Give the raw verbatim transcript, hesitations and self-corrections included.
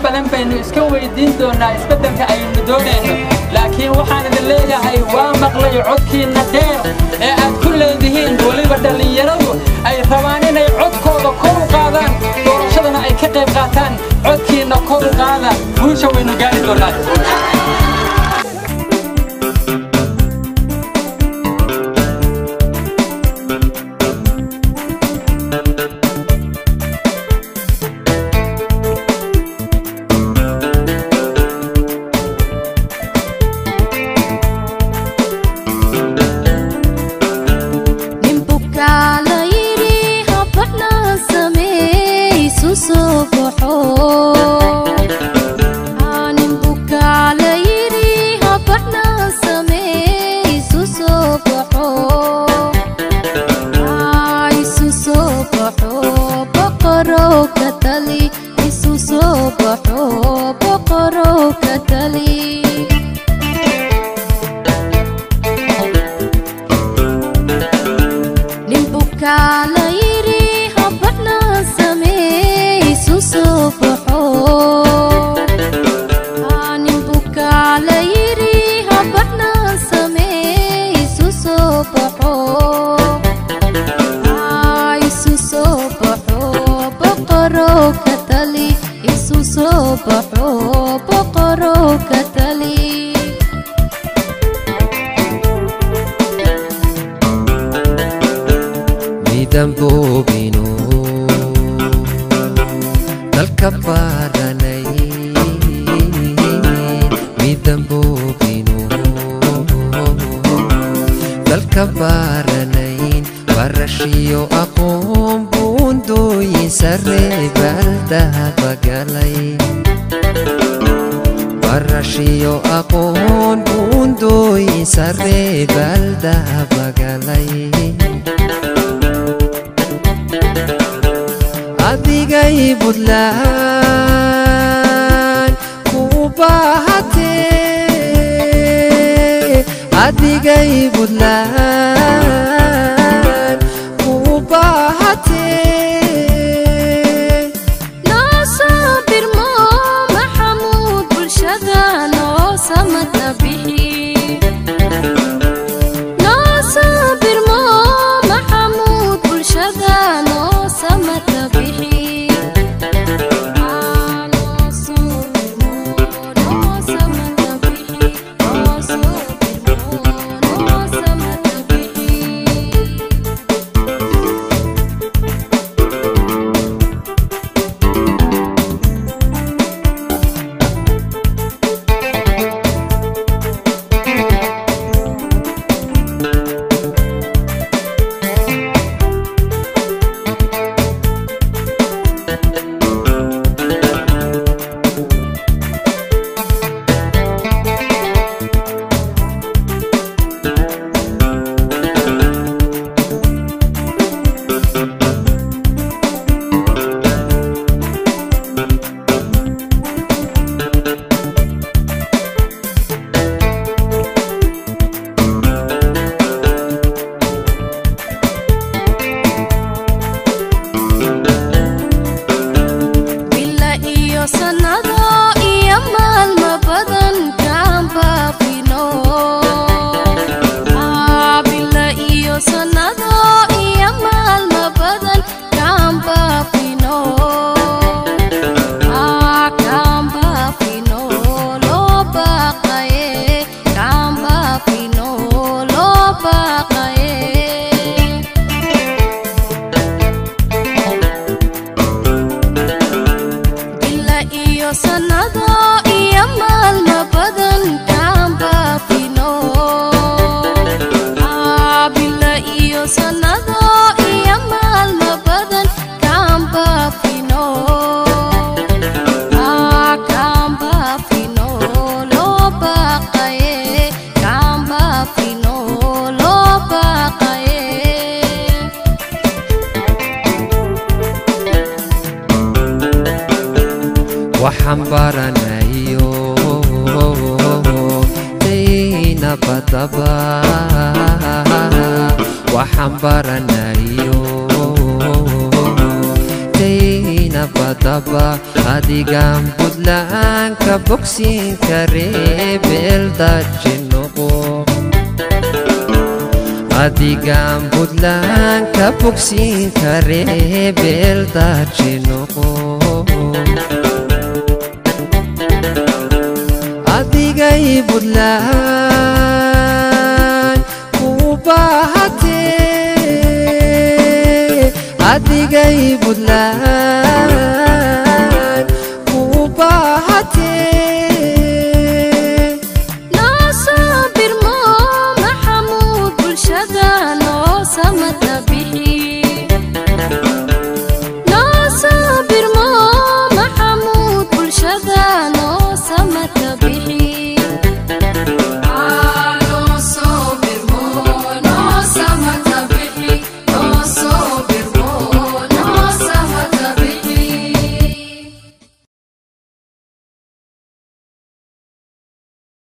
badan baynu iska weydiin doonaa isbeddelka aynu doonayno laakiin waxaan idin leeyahay waa maqlay codkiina dheer ee aad ku leedihiin waliba dhalinyaradu ay rabaan inay codkooda kor u qaadaan doorashadana ay ka qayb qaataan codkiina kor u qaada guusha waynu gaari doonaa وحنبرنايو تينا بطبا وحنبرنايو تينا nabadaba adigaan budlaan ka bogsiin karee beeldajinoqo adigaan budlaan ka bogsiin karee beeldajinoqo adigay budlaan ku bahatee adigay budlaan ku bahatee